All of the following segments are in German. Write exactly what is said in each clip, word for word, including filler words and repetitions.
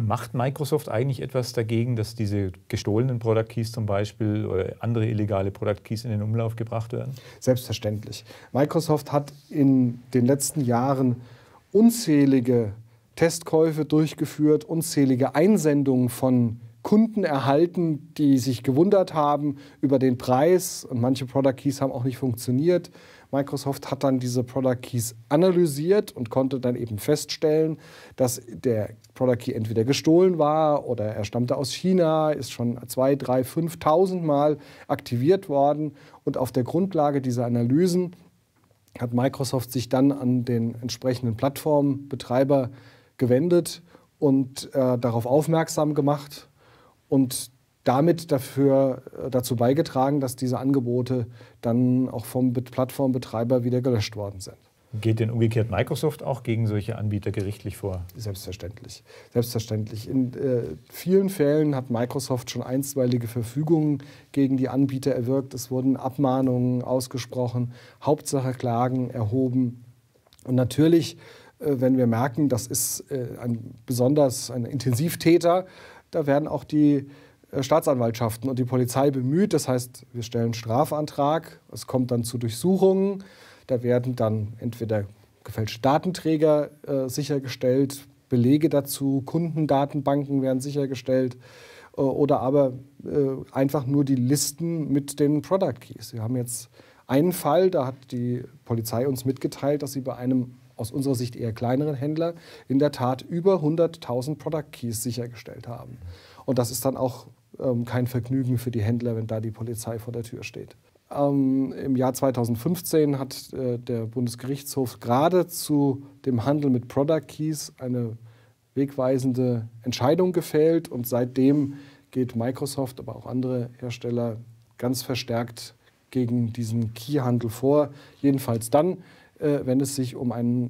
Macht Microsoft eigentlich etwas dagegen, dass diese gestohlenen Product Keys zum Beispiel oder andere illegale Product Keys in den Umlauf gebracht werden? Selbstverständlich. Microsoft hat in den letzten Jahren unzählige Testkäufe durchgeführt, unzählige Einsendungen von Kunden erhalten, die sich gewundert haben über den Preis, und manche Product Keys haben auch nicht funktioniert. Microsoft hat dann diese Product Keys analysiert und konnte dann eben feststellen, dass der Product Key entweder gestohlen war oder er stammte aus China, ist schon zwei, drei, fünftausend Mal aktiviert worden. Und auf der Grundlage dieser Analysen hat Microsoft sich dann an den entsprechenden Plattformbetreiber gewendet und äh, darauf aufmerksam gemacht und damit dafür, dazu beigetragen, dass diese Angebote dann auch vom Plattformbetreiber wieder gelöscht worden sind. Geht denn umgekehrt Microsoft auch gegen solche Anbieter gerichtlich vor? Selbstverständlich. Selbstverständlich. In äh, vielen Fällen hat Microsoft schon einstweilige Verfügungen gegen die Anbieter erwirkt. Es wurden Abmahnungen ausgesprochen, Hauptsache Klagen erhoben. Und natürlich, äh, wenn wir merken, das ist äh, ein besonders ein Intensivtäter, da werden auch die Staatsanwaltschaften und die Polizei bemüht. Das heißt, wir stellen einen Strafantrag, es kommt dann zu Durchsuchungen. Da werden dann entweder gefälschte Datenträger äh, sichergestellt, Belege dazu, Kundendatenbanken werden sichergestellt äh, oder aber äh, einfach nur die Listen mit den Product Keys. Wir haben jetzt einen Fall, da hat die Polizei uns mitgeteilt, dass sie bei einem aus unserer Sicht eher kleineren Händler in der Tat über hunderttausend Product Keys sichergestellt haben. Und das ist dann auch ähm, kein Vergnügen für die Händler, wenn da die Polizei vor der Tür steht. Ähm, Im Jahr zweitausendfünfzehn hat äh, der Bundesgerichtshof gerade zu dem Handel mit Product Keys eine wegweisende Entscheidung gefällt. Und seitdem geht Microsoft, aber auch andere Hersteller ganz verstärkt gegen diesen Keyhandel vor. Jedenfalls dann, äh, wenn es sich um einen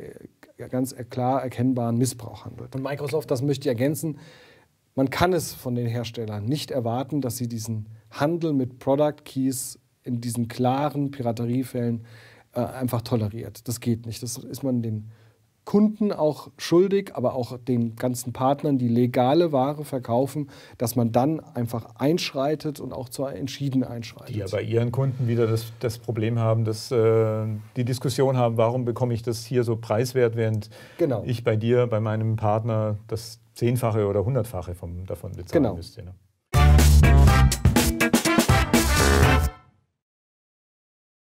äh, ganz klar erkennbaren Missbrauch handelt. Und Microsoft, das möchte ich ergänzen, man kann es von den Herstellern nicht erwarten, dass sie diesen Handel mit Product Keys in diesen klaren Pirateriefällen äh, einfach toleriert. Das geht nicht. Das ist man den Kunden auch schuldig, aber auch den ganzen Partnern, die legale Ware verkaufen, dass man dann einfach einschreitet und auch zwar entschieden einschreitet. Die ja bei ihren Kunden wieder das, das Problem haben, dass äh, die Diskussion haben, warum bekomme ich das hier so preiswert, während genau. ich bei dir, bei meinem Partner das Zehnfache oder Hundertfache vom, davon bezahlen genau. müsste. Ne?